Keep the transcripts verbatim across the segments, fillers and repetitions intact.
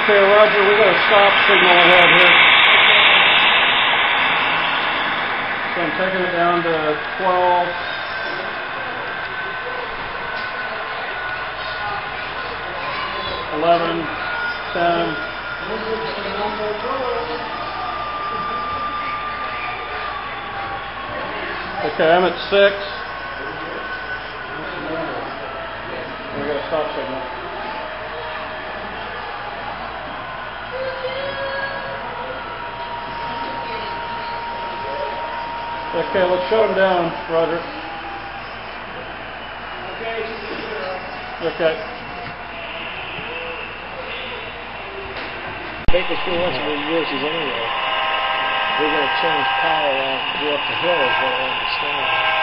Okay, Roger, we got a stop signal ahead here. So I'm taking it down to twelve. eleven, ten. Okay, I'm at six. We got a stop signal. Okay, let's shut him down, Roger. Okay. Baker Street wants to be used anyway. We're going to change power and go up the hill is what I understand.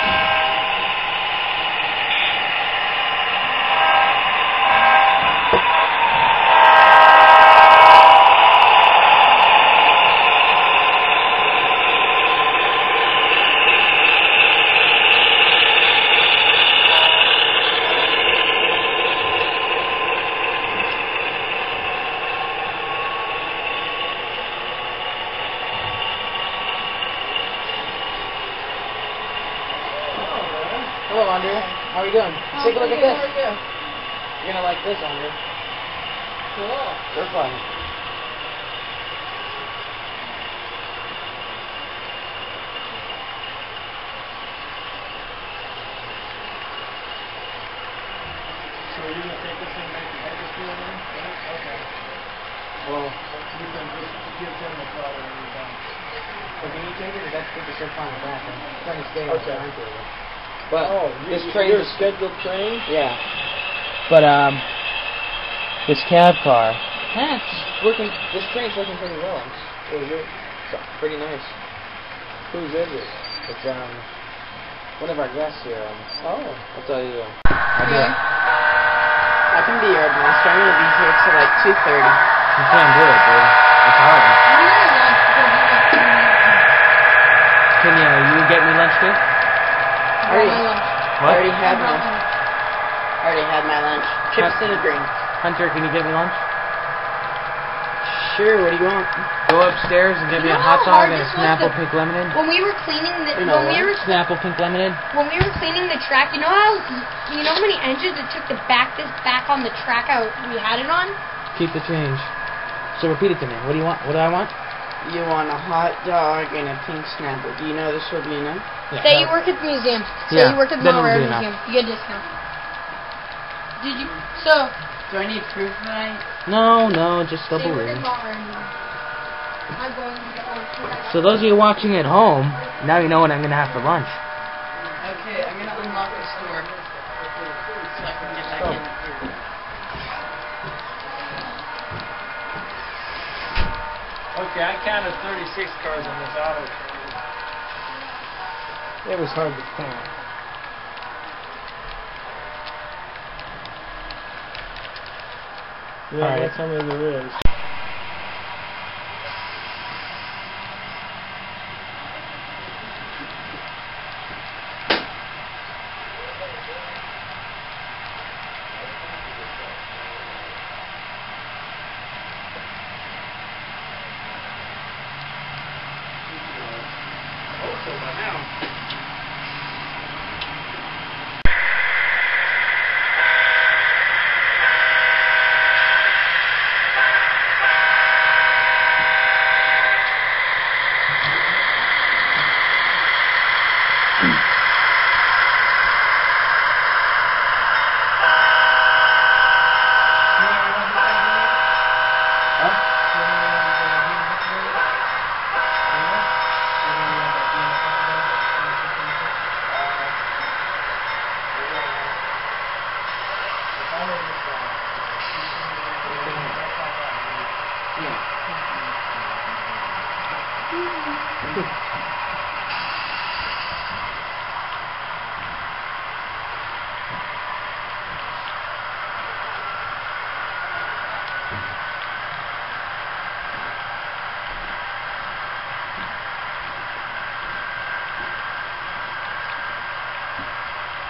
Hello, Andrea. How are you doing? Oh, Take a look at this. You? You're going to like this, Andrea. Cool. They're fun. So are you going to take this and make the Baker Street then? Okay. Well, you can just give them the power when you're done. Well, can you take it? Or that's good to start flying back. I'm trying to stay on Okay. time for you. But oh, this you, train you're a scheduled train? Yeah. But um, this cab car, eh, it's working. This train's working pretty well. Is it? It's pretty nice. Whose is it? It's um, one of our guests here. Um, Oh. I'll tell you. I'll do it. I can be your headmaster. I'm gonna be here till like two thirty. You can't do it, dude. It's hard. Can you? You get me lunch too? I already, I already had my. I already had my lunch. Chips and a drink. Hunter, can you get me lunch? Sure. What do you want? Go upstairs and get me You a know hot how dog hard and a this was Snapple to- pink lemonade. When we were cleaning the You know when we what? were Snapple pink lemonade. when we were cleaning the track, you know how you know how many engines it took to back this back on the track out we had it on? Keep the change. So repeat it to me. What do you want? What do I want? You want a hot dog and a pink Snapple. Do you know this will be enough? Yeah. Say you work at the museum. Say Yeah, you work at the then it'll Montreal be enough. Museum. You get a discount. Did you? So. Do I need proof that I? No, no, just Say double you work read. at Montreal Museum. I'm going to get one. So those of you watching at home, now you know what I'm gonna have for lunch. Okay, I'm gonna unlock this door so I can get back Oh. in. Okay, I counted thirty-six cars on this auto train. It was hard to count. Yeah, All right. that's how many there is.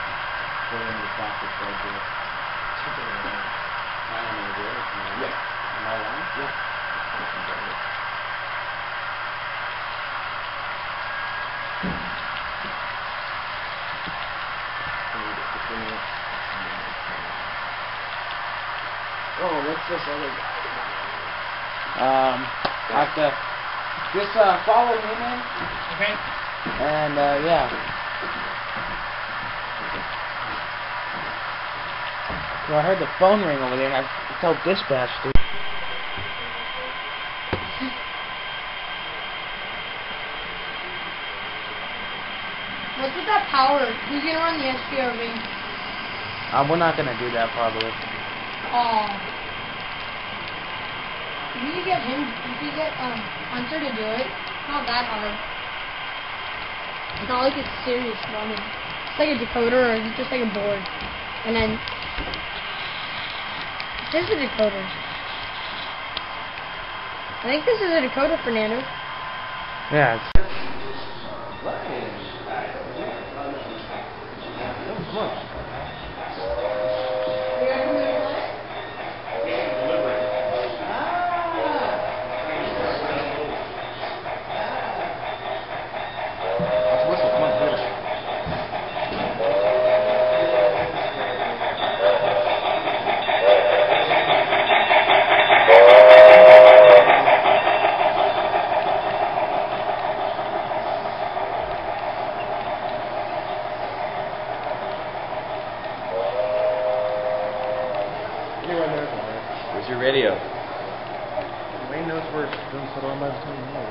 Yeah. Am I on? Yeah. Oh, what's this other guy? Um, I have to just uh, follow me, man. Okay. And uh, yeah. So I heard the phone ring over there, and I told dispatch, dude. What's with that power? Who's gonna run the S P R V? Uh, we're not gonna do that, probably. Oh. If you could get him, if you get um Hunter to do it, it's not that hard. It's not like it's serious running. It's like a decoder or just like a board. And then this is a decoder. I think this is a decoder, Fernando. Yeah. It's Come on. Let's whistle. Come on, do it. Where's your radio? Wayne knows where it's going to put on by the time you know.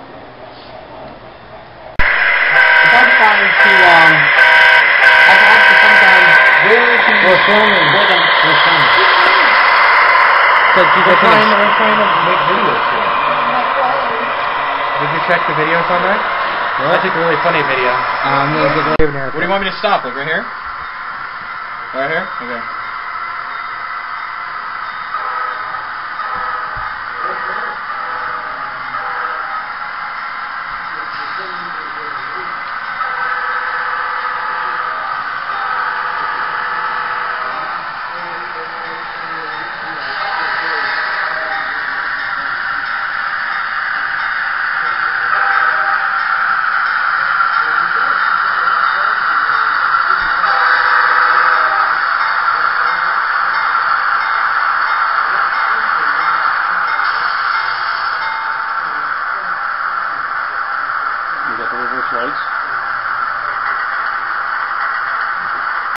If I'm trying to, um, I've had to sometimes, where is he? We're filming. Where the, we're filming. So you we're, trying to, we're trying to make videos here. Did you check the videos on that? What? I took a really funny video. Um, no, what do you want me to stop? Like right here? Right here? Okay. You got the reverse lights?